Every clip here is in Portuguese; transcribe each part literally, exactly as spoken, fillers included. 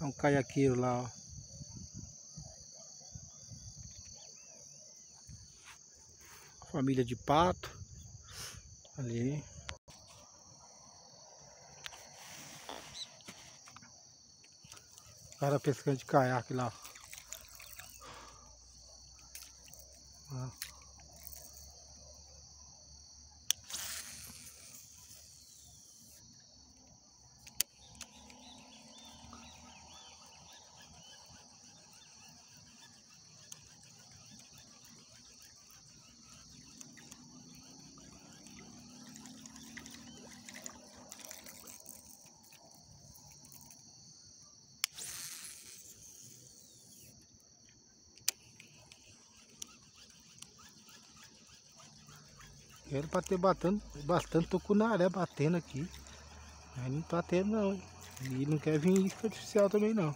É um caiaqueiro lá, ó. Família de pato. Ali. O cara pescando de caiaque lá. Ó. Era pra ter batendo, bastante tucunaré batendo aqui. Mas não tá tendo não. Hein? E não quer vir isca artificial também não.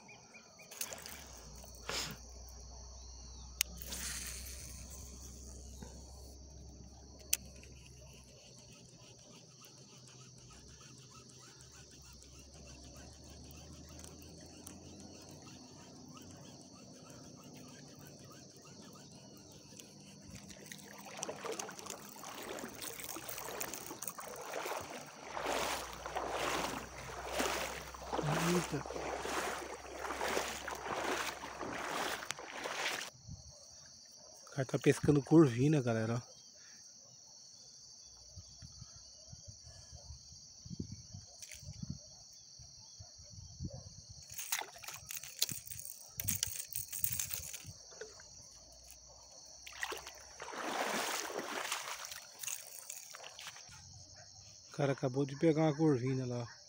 Eita. O cara tá pescando corvina, galera. Ó. O cara acabou de pegar uma corvina lá. Ó.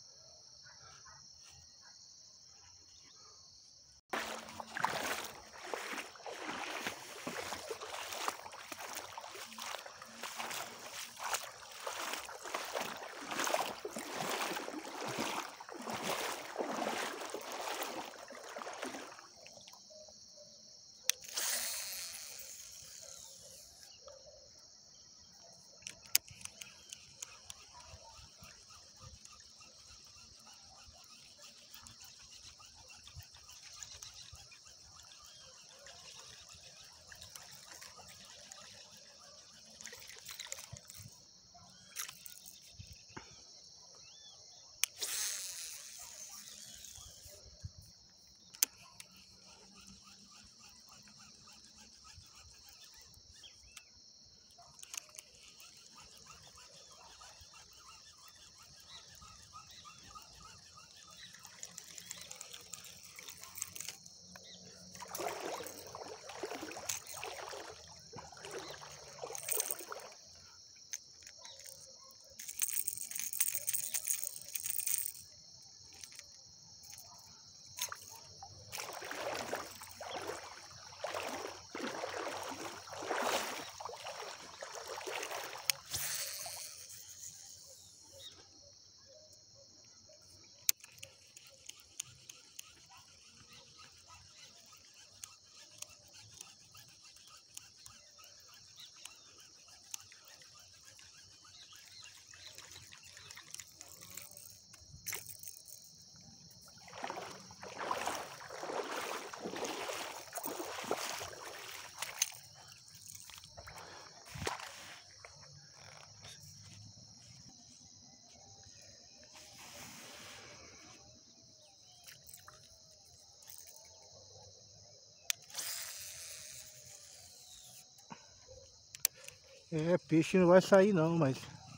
É, peixe não vai sair não, mas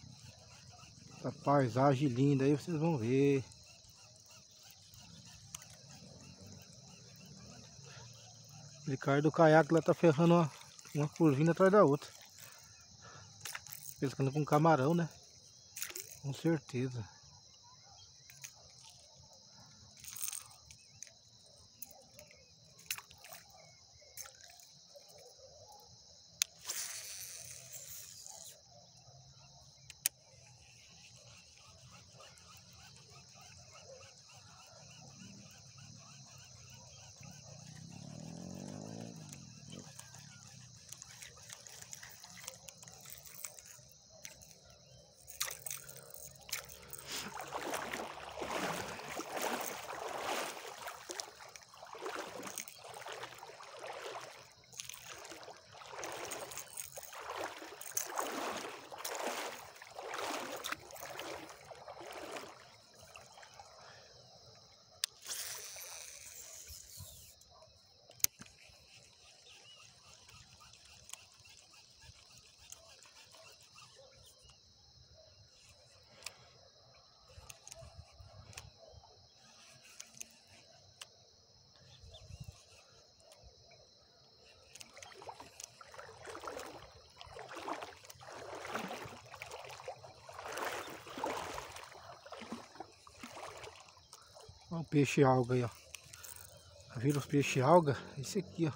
essa paisagem linda aí vocês vão ver. Ele caiu do caiaque lá, tá ferrando uma, uma curvinha atrás da outra. Pescando com camarão, né? Com certeza. peixe alga aí, ó. Viram os peixes alga? Esse aqui, ó.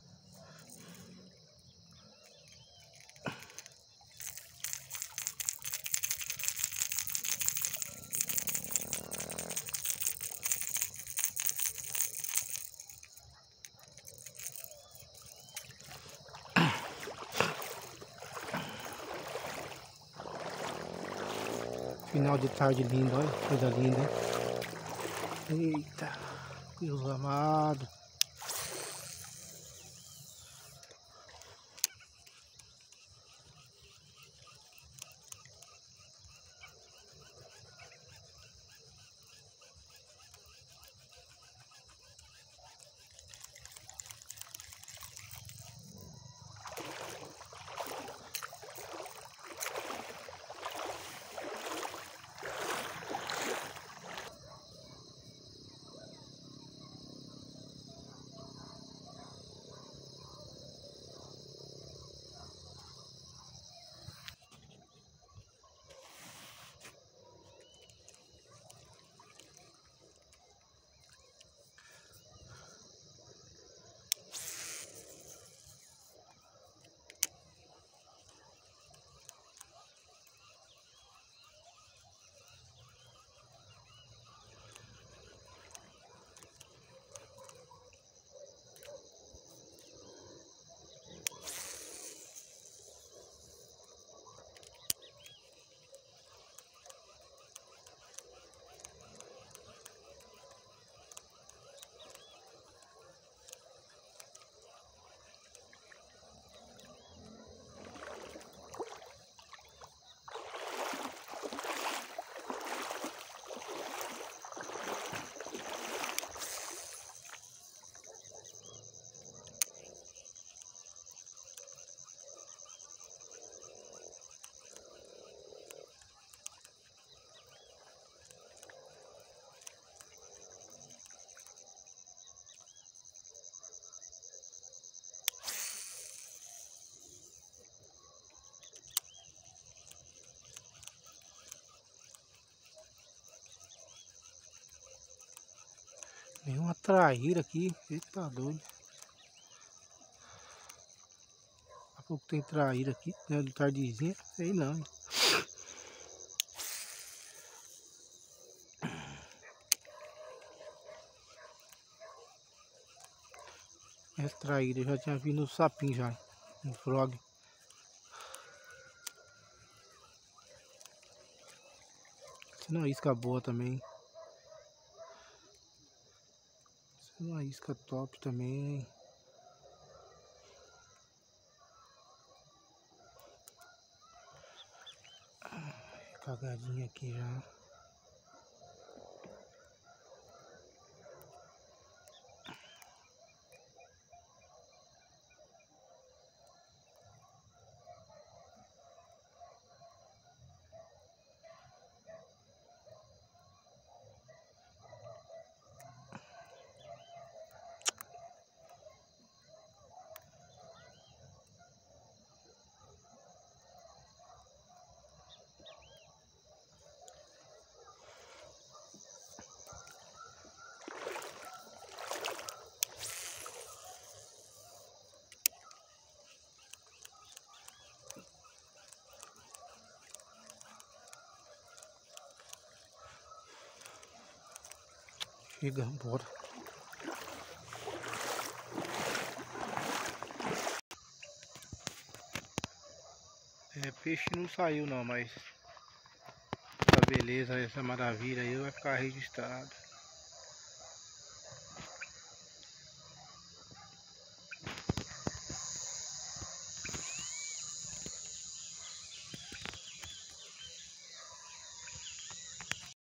Final de tarde lindo, olha, coisa linda, hein? Eita, Deus amado. Tem uma traíra aqui, eita doido. Daqui a pouco tem traíra aqui, né, de tardezinha, sei não. Essa traíra, eu já tinha vindo no sapinho já, no frog. Essa é uma isca boa também. Essa é uma isca top também. Cagadinha aqui já. Chega, bora. É, peixe não saiu não, mas essa beleza, essa maravilha aí vai ficar registrado.